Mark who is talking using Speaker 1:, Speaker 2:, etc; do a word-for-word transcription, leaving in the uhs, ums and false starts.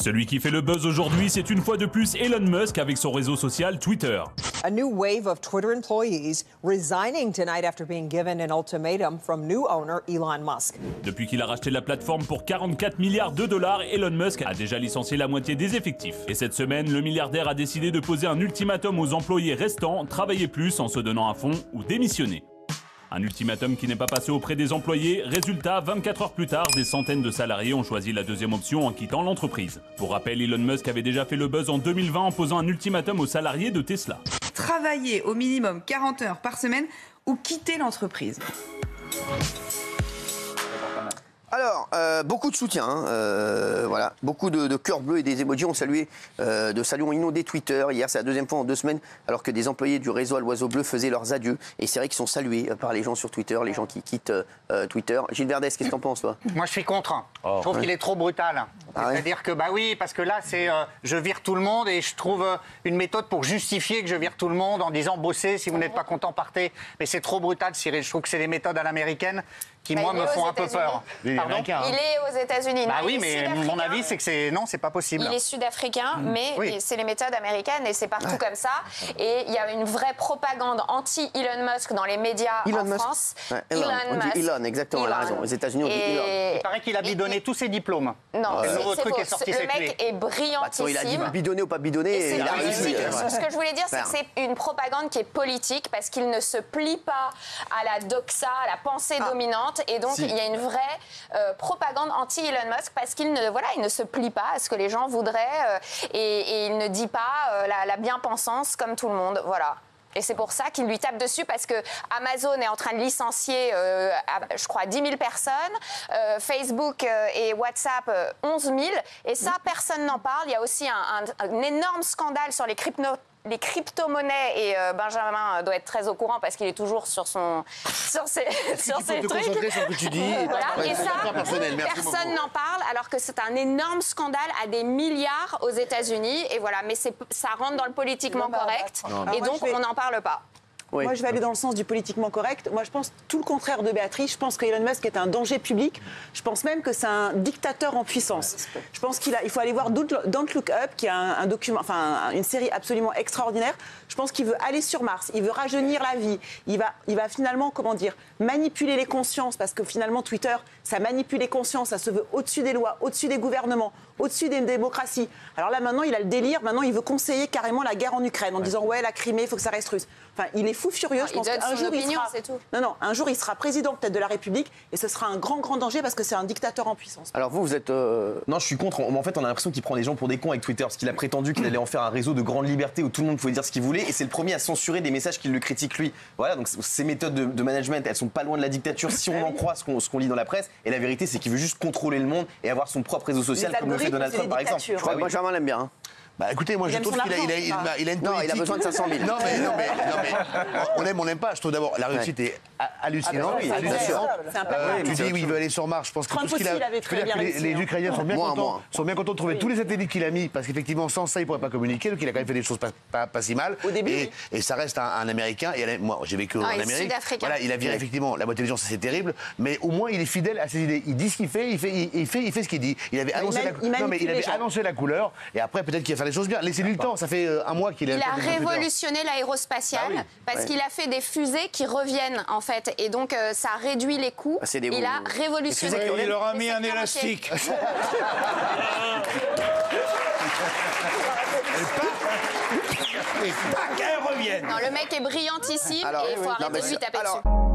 Speaker 1: Celui qui fait le buzz aujourd'hui, c'est une fois de plus Elon Musk avec son réseau social Twitter.
Speaker 2: A new wave of Twitter employees resigning tonight after being given an ultimatum from new owner Elon Musk.
Speaker 1: Depuis qu'il a racheté la plateforme pour quarante-quatre milliards de dollars, Elon Musk a déjà licencié la moitié des effectifs. Et cette semaine, le milliardaire a décidé de poser un ultimatum aux employés restants, travailler plus en se donnant à fond ou démissionner. Un ultimatum qui n'est pas passé auprès des employés. Résultat, vingt-quatre heures plus tard, des centaines de salariés ont choisi la deuxième option en quittant l'entreprise. Pour rappel, Elon Musk avait déjà fait le buzz en deux mille vingt en posant un ultimatum aux salariés de Tesla.
Speaker 3: Travailler au minimum quarante heures par semaine ou quitter l'entreprise.
Speaker 4: Alors, euh, beaucoup de soutien, hein, euh, voilà, beaucoup de, de cœurs bleus et des emojis ont salué, euh, de saluts ont inondé Twitter. Hier, c'est la deuxième fois en deux semaines, alors que des employés du réseau à l'Oiseau Bleu faisaient leurs adieux. Et c'est vrai qu'ils sont salués par les gens sur Twitter, les gens qui quittent euh, Twitter. Gilles Verdès, qu'est-ce que t'en penses, toi?
Speaker 5: Moi, je suis contre. Oh. Je trouve ouais. qu'il est trop brutal. Ah C'est-à-dire ouais. que, bah oui, parce que là, c'est euh, je vire tout le monde et je trouve euh, une méthode pour justifier que je vire tout le monde en disant bossez, si vous n'êtes pas content, partez. Mais c'est trop brutal, Cyril. Je trouve que c'est des méthodes à l'américaine qui, bah, moi, me font un peu peur.
Speaker 6: Pardon hein. Il est aux États-Unis.
Speaker 5: Bah oui, mais mon avis, c'est que c'est non, c'est pas possible.
Speaker 6: Il est sud-africain, mmh. mais oui. c'est les méthodes américaines et c'est partout ouais. comme ça. Et il y a une vraie propagande anti-Elon Musk dans les médias
Speaker 4: Elon
Speaker 6: en
Speaker 4: Musk.
Speaker 6: France.
Speaker 4: Ouais, Elon,
Speaker 6: Elon
Speaker 4: on
Speaker 6: Musk.
Speaker 4: dit Elon, exactement,
Speaker 6: Elon.
Speaker 4: elle a raison. Aux États-Unis, on dit
Speaker 6: et...
Speaker 4: Elon.
Speaker 5: Il paraît qu'il a bidonné et... tous ses diplômes.
Speaker 6: Non,
Speaker 5: le nouveau
Speaker 6: c'est
Speaker 5: truc
Speaker 6: faux.
Speaker 5: est sorti
Speaker 6: Le
Speaker 5: cette nuit.
Speaker 6: mec est brillantissime.
Speaker 4: Bah, il a dit bidonné ou pas bidonné.
Speaker 6: Et
Speaker 4: et il a réussi.
Speaker 6: Ouais. Ce que je voulais dire, c'est que c'est une propagande qui est politique parce qu'il ne se plie pas à la doxa, à la pensée ah. dominante. Et donc, si. il y a une vraie euh, propagande anti-Elon Musk parce qu'il ne, voilà, il ne se plie pas à ce que les gens voudraient euh, et, et il ne dit pas euh, la, la bien-pensance comme tout le monde. Voilà. Et c'est pour ça qu'il lui tape dessus, parce que Amazon est en train de licencier, euh, à, je crois, dix mille personnes, euh, Facebook euh, et WhatsApp, euh, onze mille, et ça, personne n'en parle. Il y a aussi un, un, un énorme scandale sur les crypto les crypto-monnaies, et euh, Benjamin doit être très au courant parce qu'il est toujours sur son sur ses, sur ses trucs.
Speaker 7: Sur ce que tu dis.
Speaker 6: Voilà. Et ça, personne n'en parle, alors que c'est un énorme scandale à des milliards aux États-Unis. Et voilà, mais ça rentre dans le politiquement correct, non, et donc on n'en parle pas.
Speaker 8: Oui. Moi, je vais aller dans le sens du politiquement correct. Moi, je pense tout le contraire de Béatrice. Je pense qu'Elon Musk est un danger public. Je pense même que c'est un dictateur en puissance. Je pense qu'il a, il faut aller voir Don't Look Up, qui est un, un document, enfin, une série absolument extraordinaire. Je pense qu'il veut aller sur Mars. Il veut rajeunir la vie. Il va, il va finalement, comment dire, manipuler les consciences, parce que finalement, Twitter, ça manipule les consciences. Ça se veut au-dessus des lois, au-dessus des gouvernements, au-dessus des démocraties. Alors là, maintenant, il a le délire. Maintenant, il veut conseiller carrément la guerre en Ukraine en ouais. disant ouais, la Crimée, il faut que ça reste russe. Enfin, il est fou furieux.
Speaker 6: Non,
Speaker 8: je pense
Speaker 6: il donne
Speaker 8: qu'un
Speaker 6: son
Speaker 8: jour
Speaker 6: opinion,
Speaker 8: il sera.
Speaker 6: C'est tout.
Speaker 8: Non, non. Un jour, il sera président peut-être de la République, et ce sera un grand, grand danger parce que c'est un dictateur en puissance.
Speaker 4: Alors vous, vous êtes. Euh...
Speaker 7: Non, je suis contre. En fait, on a l'impression qu'il prend les gens pour des cons avec Twitter, parce qu'il a prétendu qu'il allait en faire un réseau de grande liberté où tout le monde pouvait dire ce qu'il voulait, et c'est le premier à censurer des messages qui le critiquent lui. Voilà. Donc ces méthodes de, de management, elles sont pas loin de la dictature si on en croit ce qu'on, ce qu'on lit dans la presse. Et la vérité, c'est qu'il veut juste contrôler le monde et avoir son propre réseau social, comme le fait Donald Trump, par exemple.
Speaker 4: Je crois que Benjamin l'aime bien. Hein.
Speaker 7: Bah écoutez, moi
Speaker 8: il
Speaker 7: je trouve qu'il a, il a, il a, il a une
Speaker 4: non,
Speaker 7: politique...
Speaker 4: il a besoin de cinq cent mille.
Speaker 7: Non mais, non, mais, non, mais on aime, on n'aime pas. Je trouve d'abord la réussite ouais. est hallucinante.
Speaker 8: Ah, oui, c'est
Speaker 7: euh, tu dis oui, il veut aller sur Mars. Je pense que tout ce qu'il a...
Speaker 8: avait très bien
Speaker 7: les,
Speaker 8: réussi,
Speaker 7: les
Speaker 8: hein.
Speaker 7: Ukrainiens sont bien,
Speaker 4: moins,
Speaker 7: contents,
Speaker 4: moins.
Speaker 7: sont bien contents de trouver
Speaker 8: oui.
Speaker 7: tous les satellites qu'il a mis, parce qu'effectivement sans ça il pourrait pas communiquer. Donc il a quand même fait des choses pas, pas, pas si mal.
Speaker 8: Au début,
Speaker 7: et,
Speaker 8: oui.
Speaker 7: et ça reste un, un Américain. Et moi j'ai vécu
Speaker 6: ah,
Speaker 7: en Amérique. Voilà, il a viré effectivement la boîte d'intelligence, c'est terrible. Mais au moins il est fidèle à ses idées. Il dit ce qu'il fait, il fait, il fait, il fait ce qu'il dit. Il avait annoncé la annoncé la couleur. Et après peut-être qu'il va faire les choses bien. Laissez-lui le temps. Ça fait un mois. Il a,
Speaker 6: il a révolutionné l'aérospatiale ah oui. parce ouais. qu'il a fait des fusées qui reviennent en fait, et donc euh, ça réduit les coûts. Ah, il bons... a révolutionné.
Speaker 9: Ouais, il leur a mis un élastique. Et pas qu'elles reviennent.
Speaker 6: Non, le mec est brillantissime. Alors, et il faut oui, arrêter de lui taper dessus.